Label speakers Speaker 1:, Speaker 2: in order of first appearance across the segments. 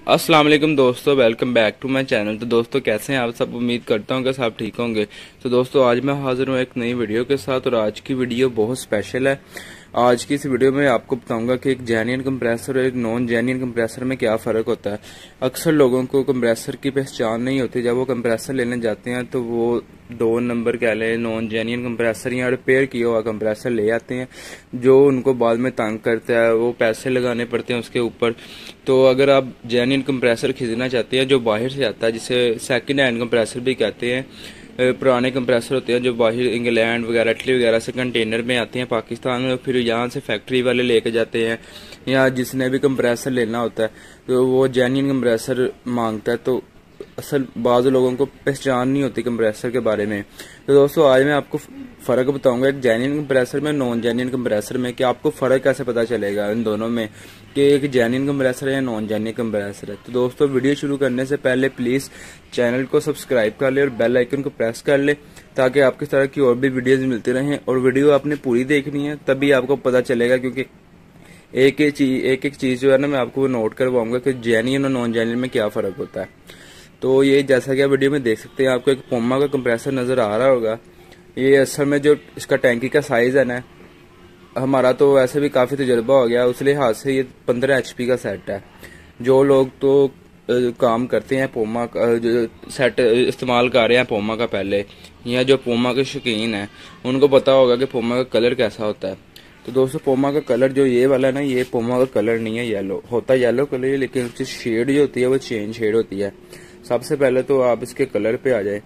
Speaker 1: अस्सलाम वालेकुम दोस्तों, welcome back to my channel. तो दोस्तों कैसे हैं आप सब? उम्मीद करता हूं कि सब ठीक होंगे। तो दोस्तों आज मैं हाजिर हूं एक नई वीडियो के साथ और आज की वीडियो बहुत स्पेशल है। आज की इस वीडियो में आपको बताऊंगा कि एक जेन्युइन कंप्रेसर और एक नॉन जेन्युइन कंप्रेसर में क्या फ़र्क होता है। अक्सर लोगों को कंप्रेसर की पहचान नहीं होती। जब वो कंप्रेसर लेने जाते हैं तो वो 2 नंबर कह लें नॉन जेन्युइन कंप्रेसर या रिपेयर किया हुआ कंप्रेसर ले आते हैं, जो उनको बाद में तंग करता है। वो पैसे लगाने पड़ते हैं उसके ऊपर। तो अगर आप जेन्युइन कंप्रेसर खरीदना चाहते हैं जो बाहर से आता है, जिसे सेकंड हैंड कंप्रेसर भी कहते हैं, पुराने कंप्रेसर होते हैं जो बाहर इंग्लैंड वगैरह इटली वगैरह से कंटेनर में आते हैं पाकिस्तान में, फिर यहाँ से फैक्ट्री वाले लेके जाते हैं, या जिसने भी कंप्रेसर लेना होता है तो वो जेन्युइन कंप्रेसर मांगता है। तो असल बाज़ लोगों को पहचान नहीं होती कंप्रेसर के बारे में। तो दोस्तों आज मैं आपको फ़र्क बताऊंगा एक जेन्युइन कंप्रेसर में, नॉन जेन्युइन कंप्रेसर में, कि आपको फ़र्क कैसे पता चलेगा इन दोनों में कि एक जेन्युइन कंप्रेसर है या नॉन जेन्युइन कंप्रेसर है। तो दोस्तों वीडियो शुरू करने से पहले प्लीज़ चैनल को सब्सक्राइब कर ले और बेल आइकन को प्रेस कर ले, ताकि आपको इस तरह की और भी वीडियोज़ मिलती रहें। और वीडियो आपने पूरी देखनी है तभी आपको पता चलेगा, क्योंकि एक एक चीज़ जो है ना मैं आपको वो नोट करवाऊंगा कि जेन्युइन और नॉन जेन्युइन में क्या फ़र्क होता है। तो ये जैसा कि आप वीडियो में देख सकते हैं, आपको एक पोमा का कंप्रेसर नज़र आ रहा होगा। ये असल में जो इसका टैंकी का साइज़ है ना, हमारा तो वैसे भी काफ़ी तजुर्बा हो गया, उस लिहाज से ये 15 HP का सेट है। जो लोग तो काम करते हैं पोमा का, जो सेट इस्तेमाल कर रहे हैं पोमा का पहले, या जो पोमा के शौकीन हैं उनको पता होगा कि पोमा का कलर कैसा होता है। तो दोस्तों पोमा का कलर जो ये वाला है ना, ये पोमा का कलर नहीं है, येलो होता है, येलो कलर है, लेकिन उसकी शेड जो होती है वो चेंज शेड होती है। सबसे पहले तो आप इसके कलर पे आ जाए।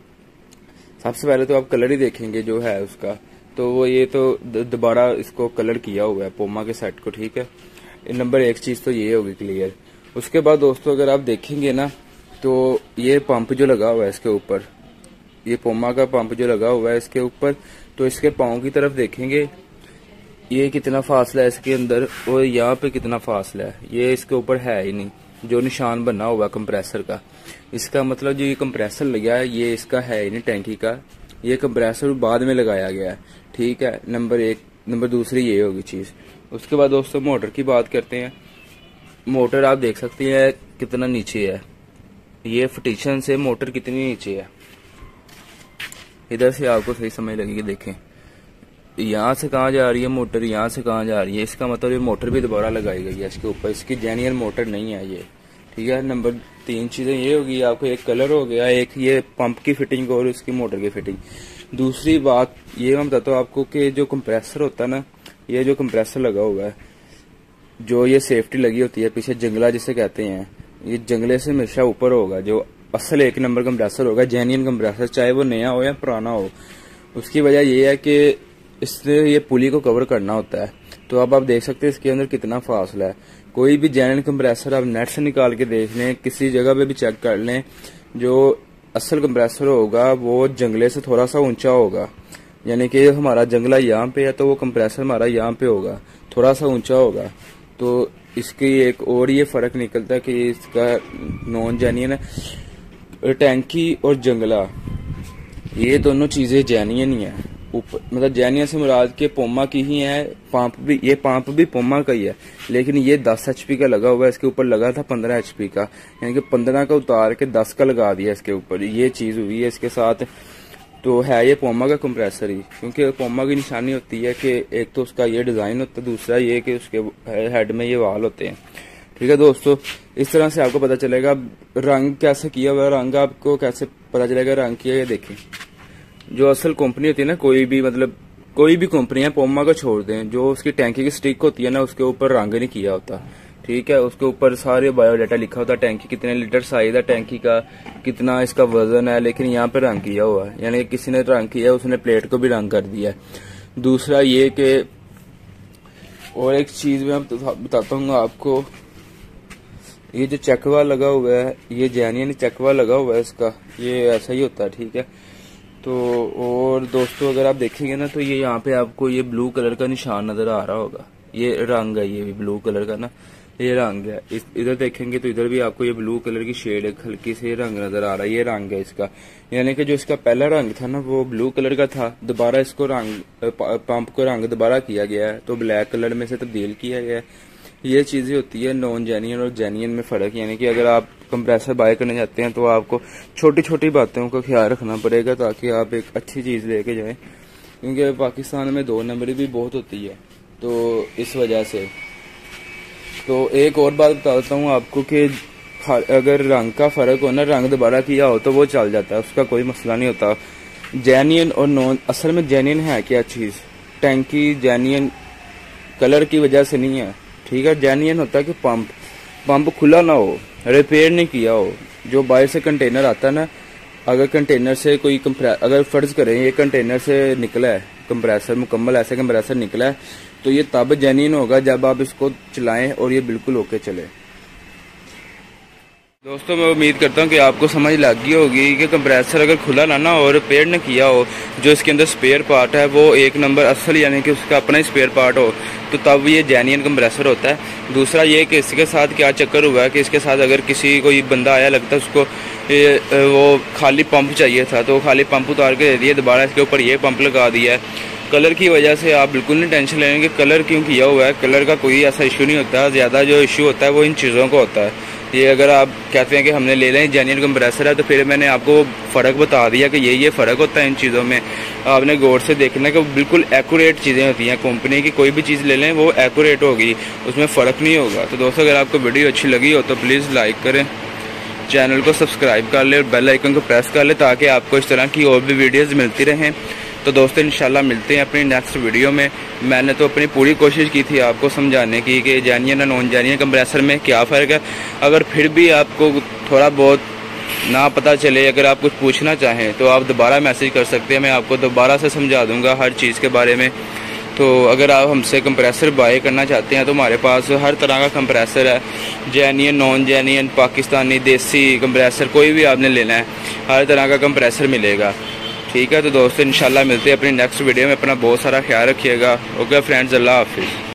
Speaker 1: सबसे पहले तो आप कलर ही देखेंगे जो है उसका, तो वो ये तो दोबारा इसको कलर किया हुआ है पोमा के सेट को, ठीक है। नंबर एक चीज़ तो ये होगी क्लियर। उसके बाद दोस्तों अगर आप देखेंगे ना, तो ये पंप जो लगा हुआ है इसके ऊपर, ये पोमा का पंप जो लगा हुआ है इसके ऊपर, तो इसके पाँव की तरफ देखेंगे ये कितना फासला है इसके अंदर, और यहाँ पे कितना फासला है, ये इसके ऊपर है ही नहीं। जो निशान बना हुआ कंप्रेसर का, इसका मतलब जो ये कंप्रेसर लगा है ये इसका है ही नहीं टैंकी का, ये कंप्रेसर बाद में लगाया गया है, ठीक है। नंबर एक। नंबर दूसरी ये होगी चीज़। उसके बाद दोस्तों मोटर की बात करते हैं। मोटर आप देख सकते हैं कितना नीचे है, ये फटिशन से मोटर कितनी नीचे है। इधर से आपको सही समझ लगेगी, देखें यहाँ से कहाँ जा रही है मोटर, यहाँ से कहाँ जा रही है। इसका मतलब ये मोटर भी दोबारा लगाई गई है इसके ऊपर, इसकी जेन्युइन मोटर नहीं है ये, ठीक है। नंबर 3 चीज़ें ये होगी, आपको एक कलर हो गया, एक ये पंप की फिटिंग और इसकी मोटर की फिटिंग। दूसरी बात ये मैं बताता हूँ आपको कि जो कंप्रेसर होता है ना, ये जो कंप्रेसर लगा हुआ है, जो ये सेफ्टी लगी होती है पीछे, जंगला जिसे कहते हैं, ये जंगले से हमेशा ऊपर होगा। जो असल 1 नंबर कंप्रेसर होगा जेन्युइन कंप्रेसर, चाहे वो नया हो या पुराना हो। उसकी वजह ये है कि इससे ये पुली को कवर करना होता है। तो अब आप देख सकते हैं इसके अंदर कितना फासला है। कोई भी जेन्युइन कंप्रेसर आप नेट से निकाल के देख लें, किसी जगह पे भी चेक कर लें, जो असल कंप्रेसर होगा वो जंगले से थोड़ा सा ऊंचा होगा। यानी कि हमारा जंगला यहाँ पे है तो वो कंप्रेसर हमारा यहाँ पे होगा, थोड़ा सा ऊंचा होगा। तो इसकी एक और ये फ़र्क निकलता है कि इसका नॉन जेन्युइन है। टैंकी और जंगला ये दोनों चीज़ें जेन्युइन ही है। मतलब जेन्युइन से मुराद के पोमा की ही है। पंप भी, ये पंप भी पोमा का ही है, लेकिन ये 10 HP का लगा हुआ है, इसके ऊपर लगा था 15 HP का, यानी कि 15 का उतार के 10 का लगा दिया इसके ऊपर। ये चीज़ हुई है इसके साथ। तो है ये पोमा का कंप्रेसर ही, क्योंकि पोमा की निशानी होती है कि एक तो उसका ये डिज़ाइन होता है, दूसरा ये कि उसके हेड में ये वाल होते हैं, ठीक है दोस्तों। इस तरह से आपको पता चलेगा। रंग कैसे किया हुआ, रंग आपको कैसे पता चलेगा रंग किया, ये देखें। जो असल कंपनी होती है ना, कोई भी कंपनी है, पोमा को छोड़ दें, जो उसकी टैंकी की स्टिक होती है ना, उसके ऊपर रंग नहीं किया होता, ठीक है। उसके ऊपर सारे बायोडाटा लिखा होता है, टैंकी कितने लीटर साइज है टैंकी का, कितना इसका वजन है, लेकिन यहाँ पे रंग किया हुआ है, यानी किसी ने रंग किया, उसने प्लेट को भी रंग कर दिया है। दूसरा ये कि, और एक चीज मैं बताता हूँ आपको, ये जो चकवा लगा हुआ है, ये जेन्युइन चकवा लगा हुआ है इसका, ये ऐसा ही होता है, ठीक है। तो और दोस्तों अगर आप देखेंगे ना, तो ये यहाँ पे आपको ये ब्लू कलर का निशान नजर आ रहा होगा, ये रंग है, ये भी ब्लू कलर का ना, ये रंग है। इधर देखेंगे तो इधर भी आपको ये ब्लू कलर की शेड हल्की से रंग नजर आ रहा है, ये रंग है इसका। यानी कि जो इसका पहला रंग था ना वो ब्लू कलर का था, दोबारा इसको रंग पंप को रंग दोबारा किया गया है, तो ब्लैक कलर में से तब्दील किया गया है। ये चीज़ें होती है नॉन जेन्युइन और जेन्युइन में फ़र्क। यानी कि अगर आप कंप्रेसर बाय करने जाते हैं तो आपको छोटी छोटी बातों का ख्याल रखना पड़ेगा ताकि आप एक अच्छी चीज़ लेके जाएं, क्योंकि पाकिस्तान में 2 नंबरी भी बहुत होती है, तो इस वजह से। तो एक और बात बता देता हूँ आपको कि अगर रंग का फ़र्क हो ना, रंग दोबारा किया हो तो वो चल जाता है, उसका कोई मसला नहीं होता। जेन्युइन और नॉन, असल में जेन्युइन है क्या चीज़, टैंकी जेन्युइन कलर की वजह से नहीं है, ठीक है। जेन्युइन होता है कि पंप खुला ना हो, रिपेयर नहीं किया हो। जो बाहर से कंटेनर आता है ना, अगर कंटेनर से कोई अगर फर्ज करें ये कंटेनर से निकला है कंप्रेसर, मुकम्मल ऐसे कंप्रेसर निकला है, तो ये तब जेन्युइन होगा जब आप इसको चलाएं और ये बिल्कुल ओके चले। दोस्तों मैं उम्मीद करता हूँ कि आपको समझ लग गई होगी कि कंप्रेसर अगर खुला ना हो, रिपेयर न किया हो, जो इसके अंदर स्पेयर पार्ट है वो 1 नंबर असल यानी कि उसका अपना ही स्पेयर पार्ट हो, तो तब ये जेन्युइन कंप्रेसर होता है। दूसरा ये कि इसके साथ क्या चक्कर हुआ है कि इसके साथ अगर किसी कोई बंदा आया, लगता है उसको वो खाली पंप चाहिए था, तो खाली पंप उतार के दे दिया, दोबारा इसके ऊपर ये पंप लगा दिया है। कलर की वजह से आप बिल्कुल नहीं टेंशन लेंगे कि कलर क्यों किया हुआ है, कलर का कोई ऐसा इशू नहीं होता। ज़्यादा जो इशू होता है वो इन चीज़ों का होता है। ये अगर आप कहते हैं कि हमने ले लें जेन्युइन कंप्रेसर है, तो फिर मैंने आपको फ़र्क बता दिया कि ये फ़र्क होता है इन चीज़ों में। आपने गौर से देखना कि बिल्कुल एक्यूरेट चीज़ें होती हैं। कंपनी की कोई भी चीज़ ले लें वो एक्यूरेट होगी, उसमें फ़र्क नहीं होगा। तो दोस्तों अगर आपको वीडियो अच्छी लगी हो तो प्लीज़ लाइक करें, चैनल को सब्सक्राइब कर ले और बेल आइकन को प्रेस कर ले ताकि आपको इस तरह की और भी वीडियोज़ मिलती रहें। तो दोस्तों इंशाल्लाह मिलते हैं अपनी नेक्स्ट वीडियो में। मैंने तो अपनी पूरी कोशिश की थी आपको समझाने की कि जेन्युइन और नॉन जेन्युइन कंप्रेसर में क्या फ़र्क है। अगर फिर भी आपको थोड़ा बहुत ना पता चले, अगर आप कुछ पूछना चाहें तो आप दोबारा मैसेज कर सकते हैं, मैं आपको दोबारा से समझा दूँगा हर चीज़ के बारे में। तो अगर आप हमसे कंप्रेसर बाय करना चाहते हैं तो हमारे पास हर तरह का कंप्रेसर है, जेन्युइन नॉन जेन्युइन, पाकिस्तानी, देसी कंप्रेसर, कोई भी आपने लेना है हर तरह का कंप्रेसर मिलेगा, ठीक है। तो दोस्तों इंशाल्लाह मिलते हैं अपनी नेक्स्ट वीडियो में। अपना बहुत सारा ख्याल रखिएगा। ओके फ्रेंड्स, अल्लाह हाफिज़।